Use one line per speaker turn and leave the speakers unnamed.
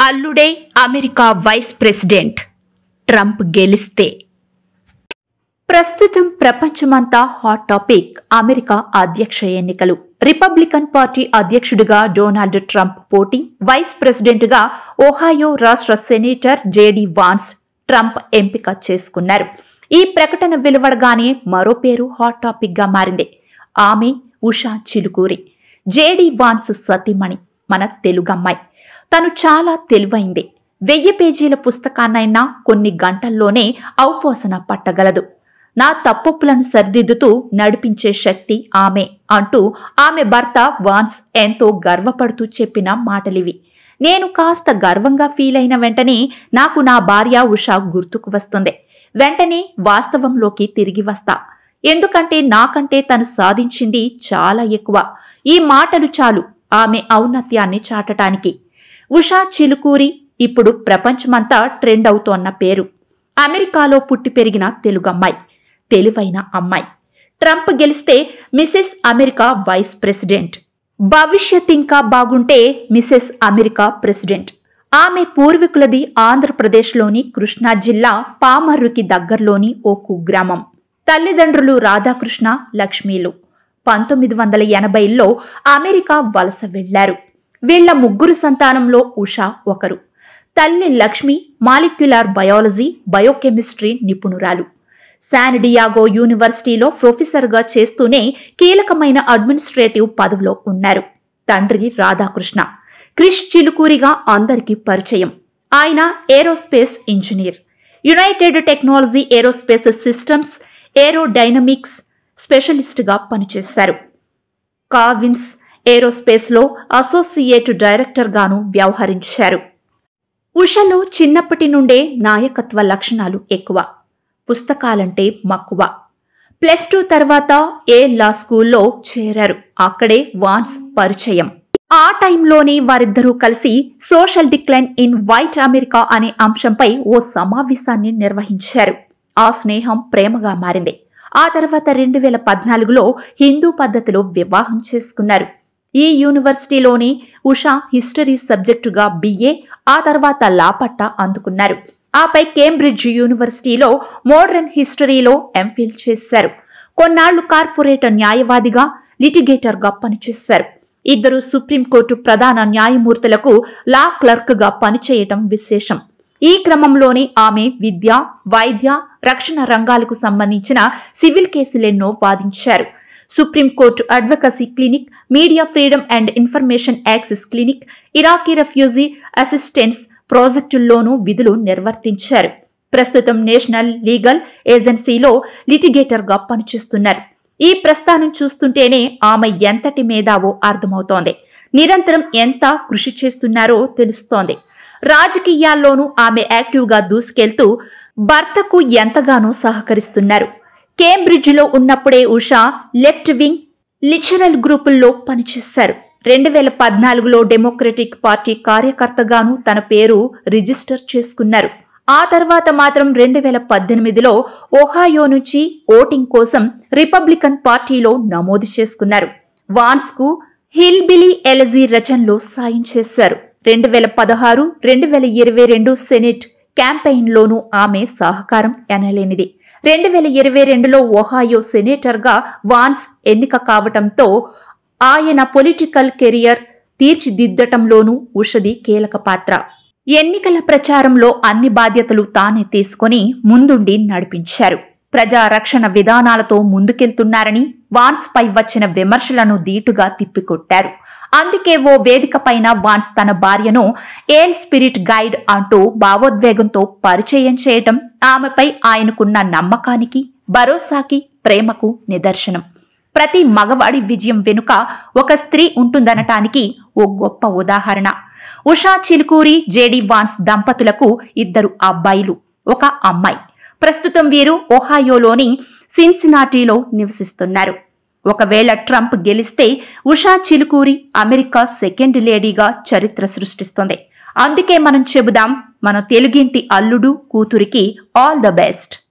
అల్లుడే America vice president, Trump గెలిస్తే. ప్రస్తుతం ప్రపంచమంతా హాట్ టాపిక్ అమెరికా అధ్యక్ష ఎన్నికలు. రిపబ్లికన్ పార్టీ అధ్యక్షుడిగా డొనాల్డ్ ట్రంప్ పోటీ, వైస్ ప్రెసిడెంట్గా ఒహాయో రాష్ట్ర సెనేటర్ జేడీ వాన్స్ ట్రంప్ ఎంపిక చేసుకున్నారు. ఈ ప్రకటన వెలువడగానే మరో పేరు హాట్ టాపిక్ గా మారింది. ఆమె ఉషా చిలుకూరి, జేడీ వాన్స్ సతీమణి, మన తెలుగు అమ్మాయి. తను చాలా తెలివైంది. 1000 పేజీల పుస్తకాన్నైనా కొన్ని గంటల్లోనే ఔపోసన పట్టగలదు. నా తప్పొప్పులను సరిదిద్దుతూ నడిపించే శక్తి ఆమె అంటూ ఆమె భర్త వాన్స్ ఎంతో గర్వపడుతూ చెప్పిన మాటలివి. నేను కాస్త గర్వంగా ఫీల్ అయిన వెంటనే నాకు నా భార్య ఉషా గుర్తుకు వస్తుంది. వెంటనే వాస్తవంలోకి తిరిగి వస్తా. ఎందుకంటే నాకంటే తను సాధించింది చాలా ఎక్కువ. ఈ మాటలు చాలు ఆమె ఔన్నత్యాన్ని చాటటానికి. ఉషా చిలుకూరి ఇప్పుడు ప్రపంచమంతా ట్రెండ్ అవుతోన్న పేరు. అమెరికాలో పుట్టి పెరిగిన తెలుగు అమ్మాయి, తెలివైన అమ్మాయి. ట్రంప్ గెలిస్తే మిసెస్ అమెరికా వైస్ ప్రెసిడెంట్, భవిష్యత్ ఇంకా బాగుంటే మిసెస్ అమెరికా ప్రెసిడెంట్. ఆమె పూర్వీకులది ఆంధ్రప్రదేశ్లోని కృష్ణా జిల్లా పామర్రుకి దగ్గరలోని ఓ కుగ్రామం. తల్లిదండ్రులు రాధాకృష్ణ, లక్ష్మీలు. 1980లో అమెరికా వలస వెళ్లారు. వీళ్ల 3 సంతానంలో ఉషా ఒకరు. తల్లి లక్ష్మి మాలిక్యులర్ బయాలజీ, బయోకెమిస్ట్రీ నిపుణురాలు. శాన్ డియాగో యూనివర్సిటీలో ప్రొఫెసర్గా చేస్తూనే కీలకమైన అడ్మినిస్ట్రేటివ్ పదవిలో ఉన్నారు. తండ్రి రాధాకృష్ణ, క్రిష్ చిలుకూరిగా అందరికీ పరిచయం. ఆయన aerospace engineer, United Technology Aerospace Systems aerodynamics స్పెషలిస్ట్గా పనిచేశారు. కావిన్స్ ఏరోస్పేస్లో అసోసియేట్ డైరెక్టర్గాను వ్యవహరించారు. ఉషలో చిన్నప్పటి నుండే నాయకత్వ లక్షణాలు ఎక్కువ, పుస్తకాలంటే మక్కువ. +2 తర్వాత లా స్కూల్లో చేరారు. అక్కడే వాన్స్ పరిచయం. ఆ టైంలోనే వారిద్దరూ కలిసి social decline in white America అనే అంశంపై ఓ సమావేశాన్ని నిర్వహించారు. ఆ స్నేహం ప్రేమగా మారింది. ఆ తర్వాత 2014లో హిందూ పద్ధతిలో వివాహం చేసుకున్నారు. ఈ యూనివర్సిటీలోని ఉషా హిస్టరీ సబ్జెక్టుగా BA, ఆ తర్వాత లా పట్టా అందుకున్నారు. ఆపై కేంబ్రిడ్జ్ యూనివర్సిటీలో మోడర్న్ హిస్టరీలో MPhil చేశారు. కొన్నాళ్లు కార్పొరేట్ న్యాయవాదిగా, లిటిగేటర్గా పనిచేశారు. ఇద్దరు సుప్రీంకోర్టు ప్రధాన న్యాయమూర్తులకు లా క్లర్క్గా పనిచేయటం విశేషం. ఈ క్రమంలోనే ఆమె విద్య, వైద్య, రక్షణ రంగాలకు సంబంధించిన సివిల్ కేసులెన్నో వాదించారు. Supreme court advocacy clinic, media freedom and information access clinic, Iraqi refugee assistance ప్రాజెక్టుల్లోనూ విధులు నిర్వర్తించారు. ప్రస్తుతం నేషనల్ లీగల్ ఏజెన్సీలో లిటిగేటర్గా పనిచేస్తున్నారు. ఈ ప్రస్థానం చూస్తుంటేనే ఆమె ఎంతటి మేధావో అర్థమవుతోంది. నిరంతరం ఎంత కృషి చేస్తున్నారో తెలుస్తోంది. రాజకీయాల్లోనూ ఆమె యాక్టివ్గా దూసుకెళ్తూ భర్తకు ఎంతగానో సహకరిస్తున్నారు. కేంబ్రిడ్జ్లో ఉన్నప్పుడే ఉషా లెఫ్ట్ వింగ్ లిబరల్ గ్రూపుల్లో పనిచేశారు. 2014లో డెమోక్రటిక్ పార్టీ కార్యకర్తగాను తన పేరు రిజిస్టర్ చేసుకున్నారు. ఆ తర్వాత మాత్రం 2018లో ఒహాయో నుంచి ఓటింగ్ కోసం రిపబ్లికన్ పార్టీలో నమోదు చేసుకున్నారు. వాన్స్కు హిల్బిలీ ఎలజీ రచనలో సాయం చేశారు. 2016, 2022 సెనెట్ క్యాంపెయిన్లోనూ ఆమె సహకారం ఎనలేనిది. 2022లో ఒహాయో సెనేటర్గా వాన్స్ ఎన్నిక కావటంతో ఆయన పొలిటికల్ కెరియర్ తీర్చిదిద్దటంలోనూ ఉషది కీలక పాత్ర. ఎన్నికల ప్రచారంలో అన్ని బాధ్యతలు తానే తీసుకొని ముందుండి నడిపించారు. ప్రజా రక్షణ విధానాలతో ముందుకెళ్తున్నారని వాన్స్ పై వచ్చిన విమర్శలను ధీటుగా తిప్పికొట్టారు. అందుకే ఓ వేదిక పైన వాన్స్ తన భార్యను ఏల్ స్పిరిట్ గైడ్ అంటూ భావోద్వేగంతో పరిచయం చేయటం ఆమెపై ఆయనకున్న నమ్మకానికి, భరోసాకి, ప్రేమకు నిదర్శనం. ప్రతి మగవాడి విజయం వెనుక ఒక స్త్రీ ఉంటుందనటానికి ఓ గొప్ప ఉదాహరణ. ఉషా చిలుకూరి, జేడీ వాన్స్ దంపతులకు 2 అబ్బాయిలు, 1 అమ్మాయి. ప్రస్తుతం వీరు ఒహాయోలోని సిన్సినాటీలో నివసిస్తున్నారు. ఒకవేళ ట్రంప్ గెలిస్తే ఉషా చిలుకూరి అమెరికా సెకండ్ లేడీగా చరిత్ర సృష్టిస్తుంది. అందుకే మనం చెబుదాం, మన తెలుగింటి అల్లుడు కూతురికి ఆల్ ద బెస్ట్.